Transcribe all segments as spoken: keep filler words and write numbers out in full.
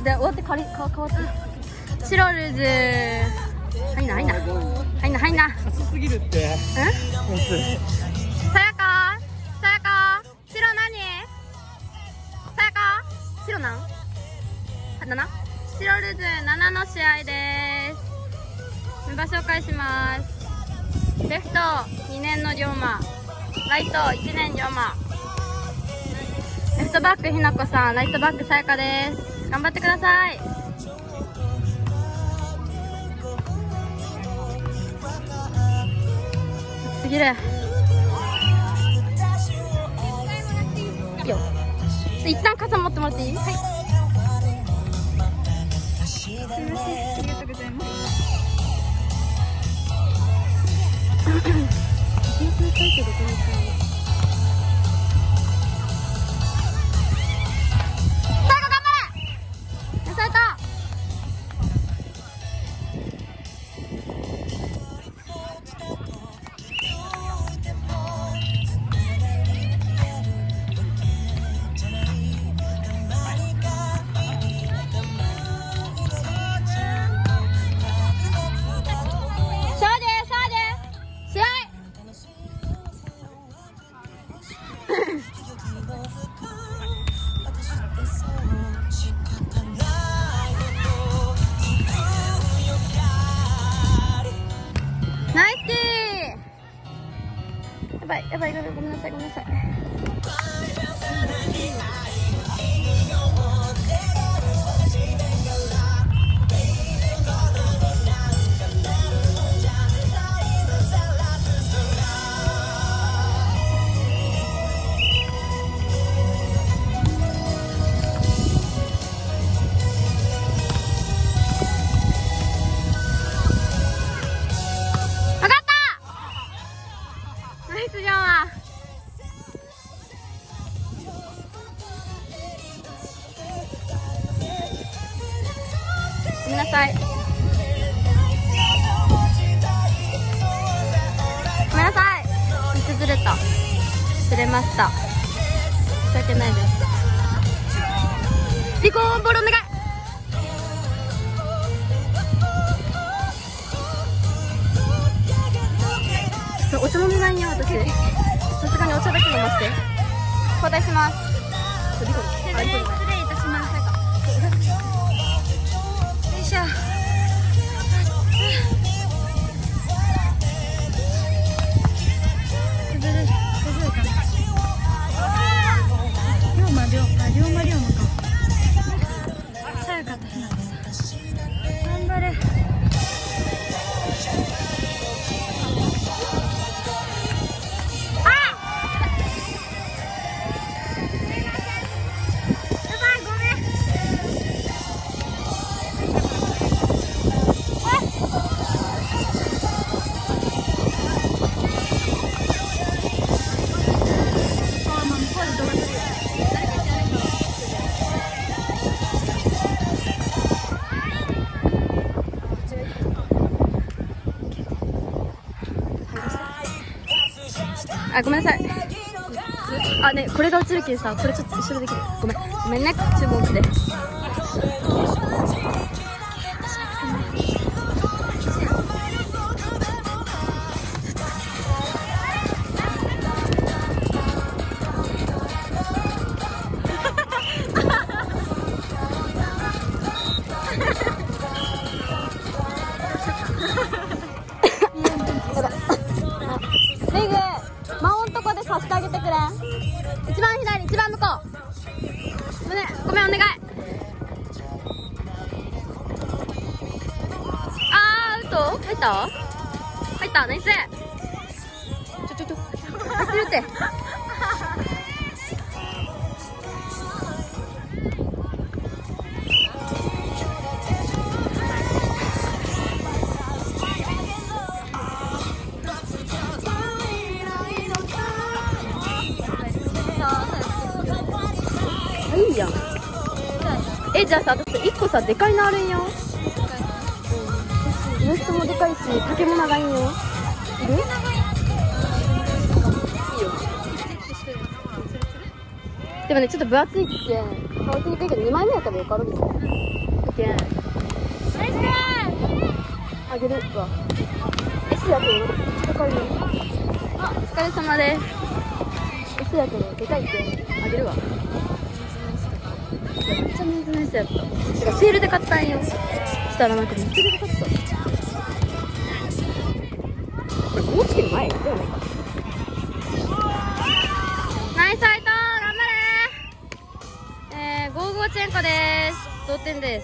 で終わって借りか変わってチロルズ入んな入んな入んな入んな安すぎるって。 うんさやかさやか白何さやか白なんななチロルズななの試合です。メンバー紹介します。レフトにねんの龍馬、ライトいちねん龍馬、レフトバックひなこさん、ライトバックさやかです。頑張ってください。すぎる。いいよ。一旦傘持ってもらっていい？はい。すみません、ありがとうございます。やばいやばいやばい、ごめんなさいごめんなさい。ごめんなさい。ごめんなさい。道ずれた。ずれました。申し訳ないです。リコーンボールお願い。お茶飲めないんよ私。さすがにお茶だけ飲ませて。交代します。失礼いたします。よいしょ。龍馬龍馬龍馬龍馬か。さやかとひなこさん。頑張れ。あ、ごめんなさい。あ、ね、これが映るけどさ、これちょっと後ろできる。ごめん、ごめんね、注文して。さしてあげてくれん。一番左、一番向こう。ごめん、ごめん、お願い。あー、アウト入った入った、ナイス。ちょちょちょ入ってるって。いいやん。え、じゃあさ、私いっこさ、でかいのあるんよ。ウエストもでかいし、丈も長いんよ。いる？いいよ。 でもね、ちょっと分厚いけん乾きにくいけどにまいめやったらよくあるんですよ。けんあげるわ。 S やけど高いね。あ、お疲れ様です。 S やけどでかいけんあげるわ。めっちゃメンズのやつやった。てかセールで買ったんよ。したらなんかめっちゃでかかった。これもうちょい前ではないか。ナイスアイト頑張れー。えー、ゴーゴーチェンコです。同点です。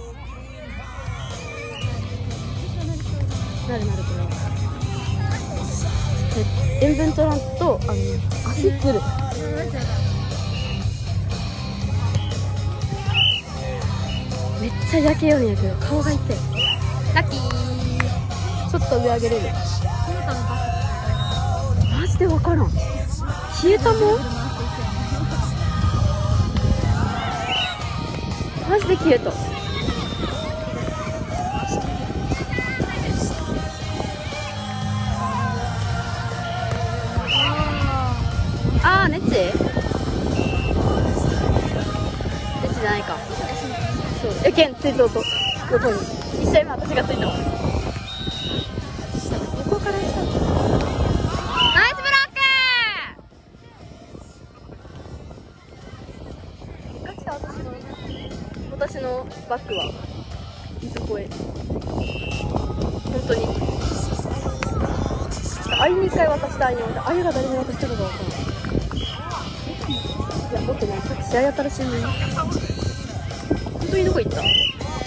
なるなるこれは。塩分取らんと、あの、足つる。めっちゃ焼けようにやけど、顔が痛い。ラッキー。ちょっと上上げれる。マジでわからん。消えたもん？マジで消えた。あー、ネッチ？ネッチじゃないか。そう。え、けん、ついとうと。横に。一緒今私がついたわ。横からした。ナイスブロック！ガチで私の、私のバッグは、いつ超え。本当に。あいに一回渡したんよ。あゆが誰に渡したのかわかんない。いや、持ってない。さっき試合やったらしいのに。本当にどこ行った？け！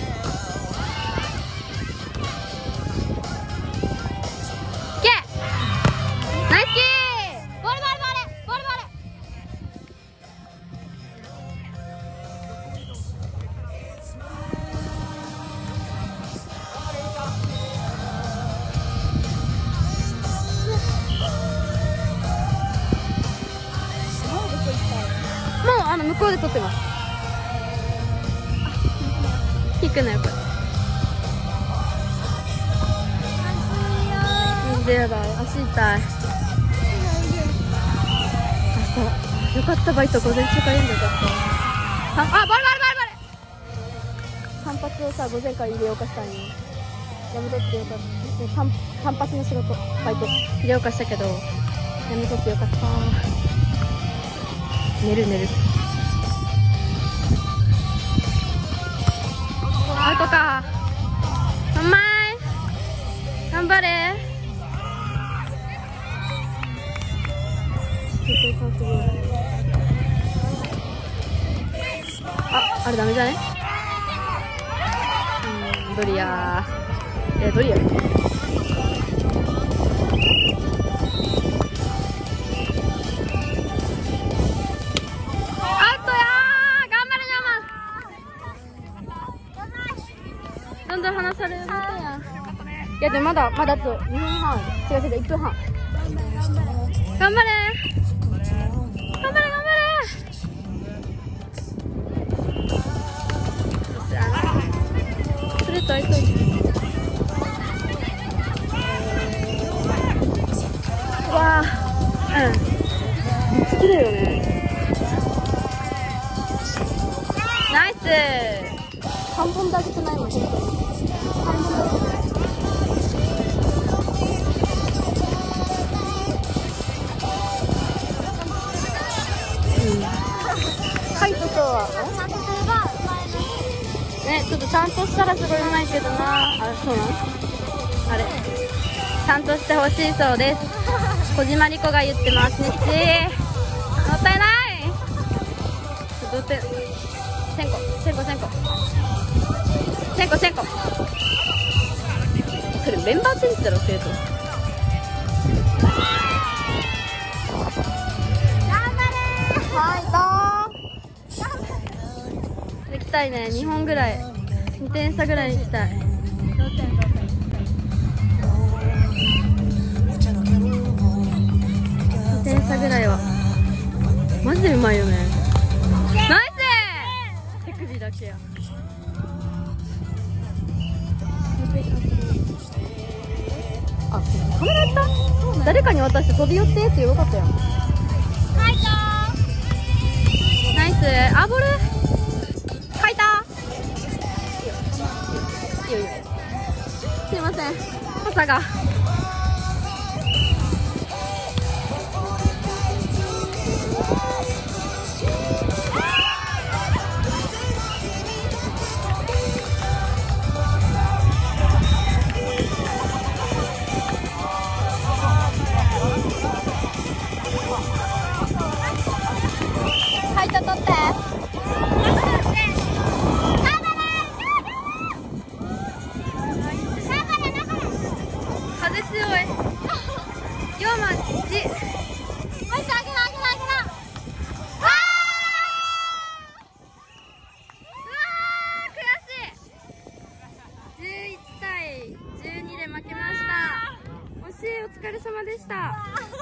ナイスキー！ボールボールボールボールボール！もうあの向こうで撮ってます。引くなよこれ。マジでやだい。足痛い。明日よかったバイト午前中からやんでよかった。あ、ボールボールボールボール。単発をさ午前から入れようかしたんよ。やめとってよかった。単単発の仕事バイト入れようかしたけどやめとってよかった。寝る寝る。アウトか。お前頑張れ。あ、あれダメじゃね。うん、ドリアー。え、ドリアー。どんどん離されるみたいや。いやでもまだまだあとにふんはん。違う違ういっぷんはん。頑張れ。頑張れ頑張れ。スレッド開いといて。うわー。うん。めっちゃ綺麗よね。ナイス。さんぼんであげてないもん、本当に。さんぼんであげてない。うん。カイトとは、ね、ちょっとちゃんとしたらすごいうまいけどな。あ、そうなの？あれ。ちゃんとしてほしいそうです。小島莉子が言ってますね。ちもったいない。どうて。せんこ、せんこ、せんこ。せんこせんこ。それメンバーチェンジだろ生徒。頑張れー。はいと。行きたいね。にほんぐらい。にてん差ぐらいに行きたい。にてん差ぐらいはマジでうまいよね。ナイス。手首だけや。あ、カメラやった？誰かに渡して飛び寄ってってよかったよ。はいあ、ボール書いた。いいよいいよ。すいません、傘が。はい、と取って。風強い。今まじ。あげなあげなあげな。あー、悔しい。じゅういちたいじゅうにで負けました。惜しい、お疲れ様でした。